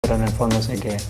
pero en el fondo sé que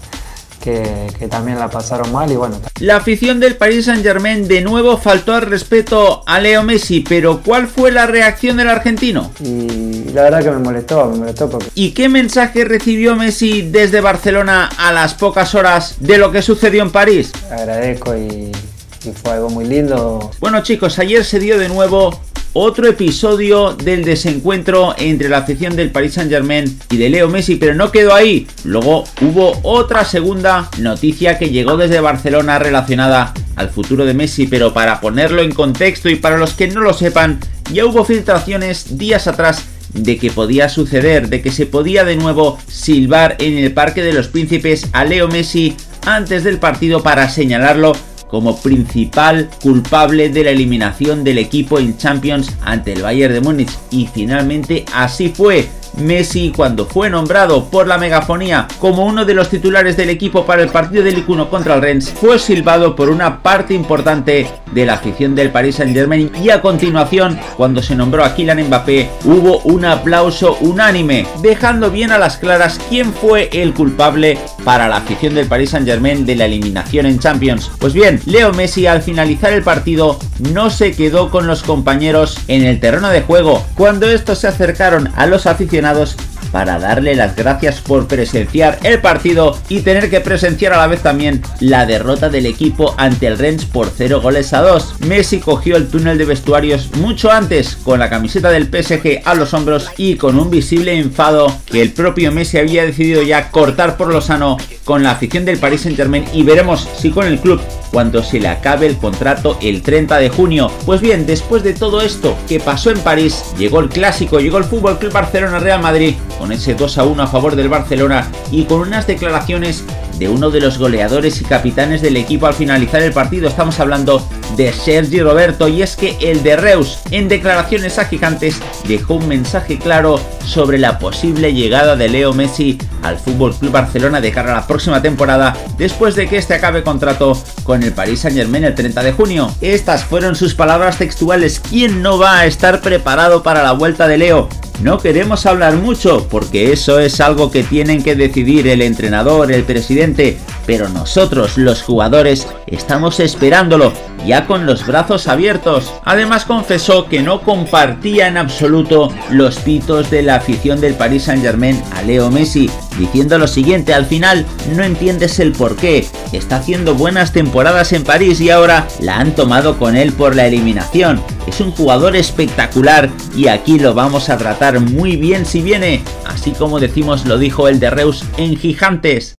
también la pasaron mal y bueno. La afición del Paris Saint-Germain de nuevo faltó al respeto a Leo Messi, pero ¿cuál fue la reacción del argentino? Y la verdad que me molestó porque... ¿Y qué mensaje recibió Messi desde Barcelona a las pocas horas de lo que sucedió en París? Agradezco y fue algo muy lindo. Bueno chicos, ayer se dio de nuevo otro episodio del desencuentro entre la afición del Paris Saint-Germain y de Leo Messi, pero no quedó ahí. Luego hubo otra segunda noticia que llegó desde Barcelona relacionada al futuro de Messi, pero para ponerlo en contexto y para los que no lo sepan, ya hubo filtraciones días atrás de que podía suceder, de que se podía de nuevo silbar en el Parque de los Príncipes a Leo Messi antes del partido para señalarlo como principal culpable de la eliminación del equipo en Champions ante el Bayern de Múnich. Y finalmente así fue. Messi, cuando fue nombrado por la megafonía como uno de los titulares del equipo para el partido del Ligue 1 contra el Rennes, fue silbado por una parte importante de la afición del Paris Saint-Germain y a continuación, cuando se nombró a Kylian Mbappé, hubo un aplauso unánime, dejando bien a las claras quién fue el culpable para la afición del Paris Saint-Germain de la eliminación en Champions. Pues bien, Leo Messi al finalizar el partido no se quedó con los compañeros en el terreno de juego cuando estos se acercaron a los aficionados para darle las gracias por presenciar el partido y tener que presenciar a la vez también la derrota del equipo ante el Rennes por 0-2. Messi cogió el túnel de vestuarios mucho antes con la camiseta del PSG a los hombros y con un visible enfado que el propio Messi había decidido ya cortar por lo sano con la afición del Paris Saint-Germain, y veremos si con el club cuando se le acabe el contrato el 30 de junio. Pues bien, después de todo esto que pasó en París, llegó el clásico, llegó el FC Barcelona-Real Madrid con ese 2-1 a favor del Barcelona y con unas declaraciones de uno de los goleadores y capitanes del equipo al finalizar el partido. Estamos hablando de Sergi Roberto, y es que el de Reus, en declaraciones a Gigantes, dejó un mensaje claro sobre la posible llegada de Leo Messi al FC Barcelona de cara a la próxima temporada, después de que este acabe contrato con el Paris Saint-Germain el 30 de junio. Estas fueron sus palabras textuales. ¿Quién no va a estar preparado para la vuelta de Leo? No queremos hablar mucho porque eso es algo que tienen que decidir el entrenador, el presidente, pero nosotros, los jugadores, estamos esperándolo, ya con los brazos abiertos. Además confesó que no compartía en absoluto los pitos de la afición del Paris Saint-Germain a Leo Messi, diciendo lo siguiente: al final no entiendes el porqué, está haciendo buenas temporadas en París y ahora la han tomado con él por la eliminación. Es un jugador espectacular y aquí lo vamos a tratar muy bien si viene, así como decimos lo dijo el de Reus en Gigantes.